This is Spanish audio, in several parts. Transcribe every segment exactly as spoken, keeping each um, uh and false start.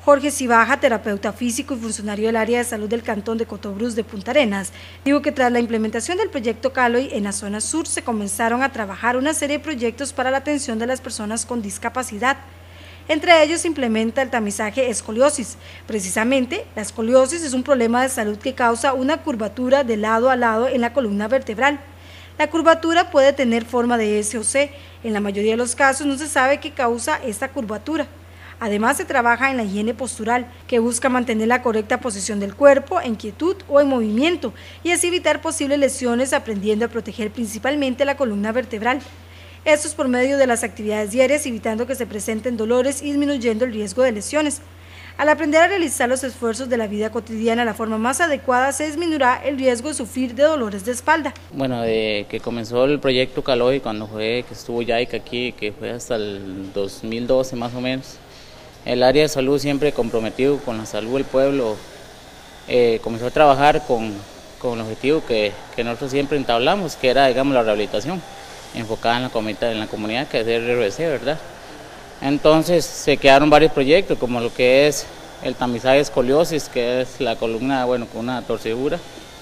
Jorge Cibaja, terapeuta físico y funcionario del área de salud del cantón de Cotobruz de Punta Arenas, dijo que tras la implementación del proyecto Caloy en la zona sur se comenzaron a trabajar una serie de proyectos para la atención de las personas con discapacidad. Entre ellos se implementa el tamizaje escoliosis. Precisamente, la escoliosis es un problema de salud que causa una curvatura de lado a lado en la columna vertebral. La curvatura puede tener forma de S o C. En la mayoría de los casos no se sabe qué causa esta curvatura. Además, se trabaja en la higiene postural, que busca mantener la correcta posición del cuerpo en quietud o en movimiento y así evitar posibles lesiones, aprendiendo a proteger principalmente la columna vertebral. Esto es por medio de las actividades diarias, evitando que se presenten dolores y disminuyendo el riesgo de lesiones. Al aprender a realizar los esfuerzos de la vida cotidiana de la forma más adecuada, se disminuirá el riesgo de sufrir de dolores de espalda. Bueno, de que comenzó el proyecto Caloy, cuando fue que estuvo Yaica aquí, que fue hasta el dos mil doce más o menos, el área de salud siempre comprometido con la salud del pueblo, eh, comenzó a trabajar con, con el objetivo que, que nosotros siempre entablamos, que era, digamos, la rehabilitación, enfocada en la, comunidad, en la comunidad, que es el R B C, ¿verdad? Entonces se quedaron varios proyectos, como lo que es el tamizaje de escoliosis, que es la columna, bueno, con una torcedura.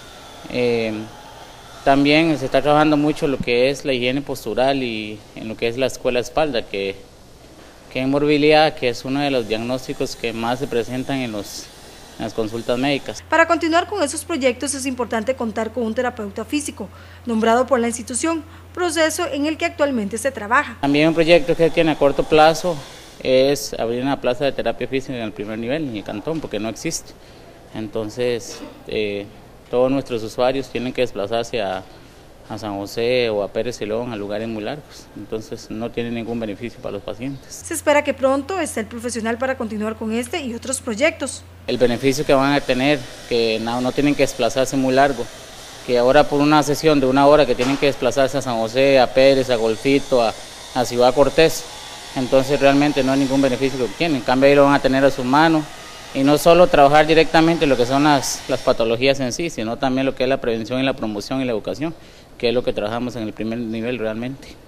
Eh, también se está trabajando mucho lo que es la higiene postural y en lo que es la escuela de espalda, que que en morbilidad, que es uno de los diagnósticos que más se presentan en, los, en las consultas médicas. Para continuar con esos proyectos es importante contar con un terapeuta físico, nombrado por la institución, proceso en el que actualmente se trabaja. También un proyecto que tiene a corto plazo es abrir una plaza de terapia física en el primer nivel, en el cantón, porque no existe. Entonces, eh, todos nuestros usuarios tienen que desplazarse a a San José o a Pérez Celedón, a lugares muy largos, entonces no tiene ningún beneficio para los pacientes. Se espera que pronto esté el profesional para continuar con este y otros proyectos. El beneficio que van a tener, que no, no tienen que desplazarse muy largo, que ahora por una sesión de una hora que tienen que desplazarse a San José, a Pérez, a Golfito, a, a Ciudad Cortés, entonces realmente no hay ningún beneficio que obtienen, en cambio ahí lo van a tener a su mano. Y no solo trabajar directamente lo que son las, las patologías en sí, sino también lo que es la prevención y la promoción y la educación, que es lo que trabajamos en el primer nivel realmente.